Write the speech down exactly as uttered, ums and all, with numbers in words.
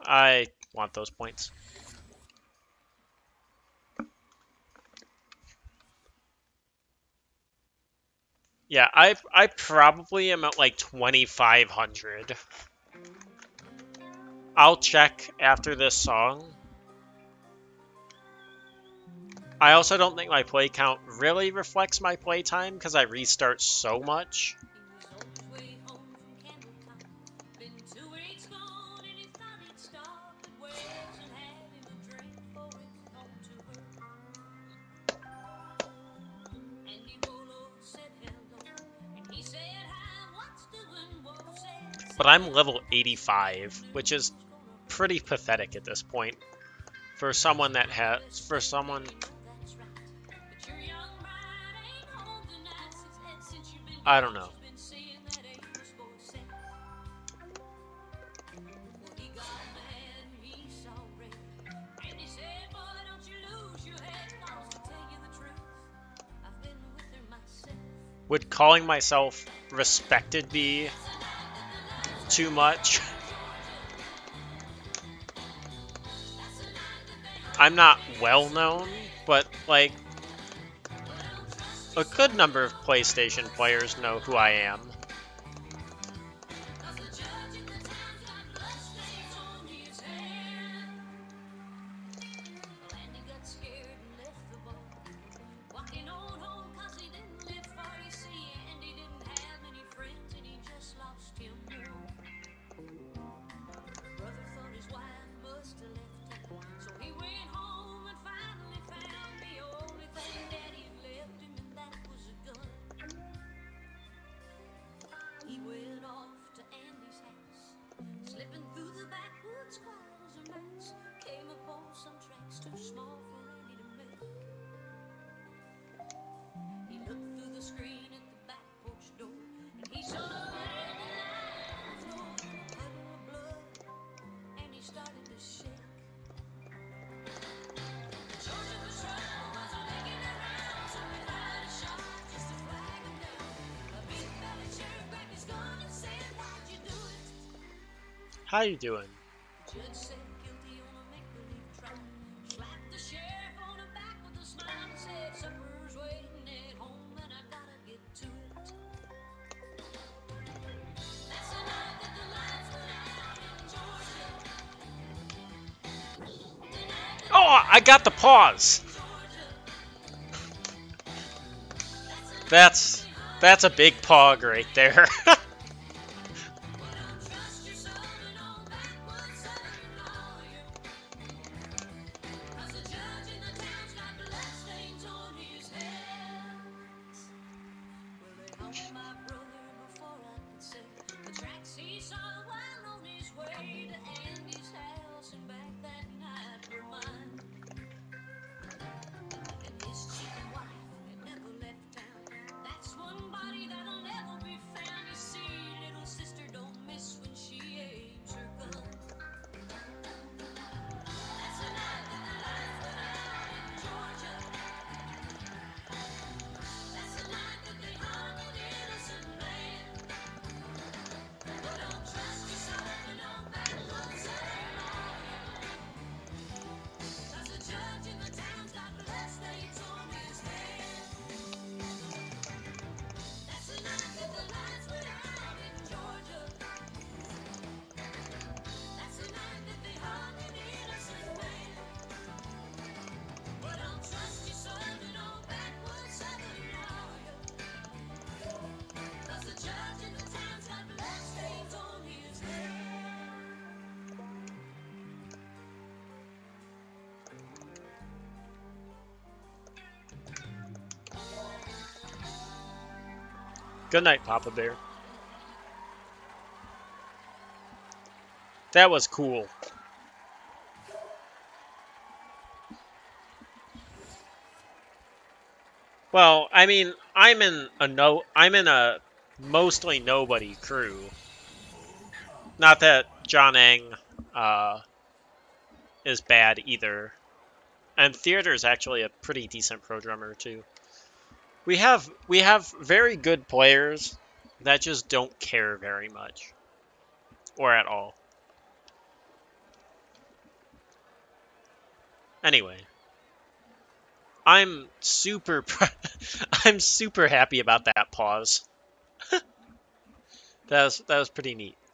I want those points. Yeah, I I probably am at like twenty-five hundred. I'll check after this song. I also don't think my play count really reflects my play time because I restart so much. But I'm level eighty-five, which is pretty pathetic at this point for someone that has for someone I don't know. Would calling myself respected be too much? I'm not well known, but like a good number of PlayStation players know who I am. How you doing? Oh, I got the pause. That's that's a big pog right there. Good night, Papa Bear. That was cool. Well, I mean, I'm in a no I'm in a mostly nobody crew. Not that John Ang uh, is bad either. And Theater is actually a pretty decent pro drummer too. We have we have very good players that just don't care very much. Or at all. Anyway, I'm super I'm super happy about that pause. that was that was pretty neat.